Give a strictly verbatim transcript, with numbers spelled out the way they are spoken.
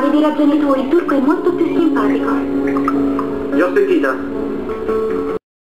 avevi ragione tu, il turco è molto più simpatico. L'ho sentita.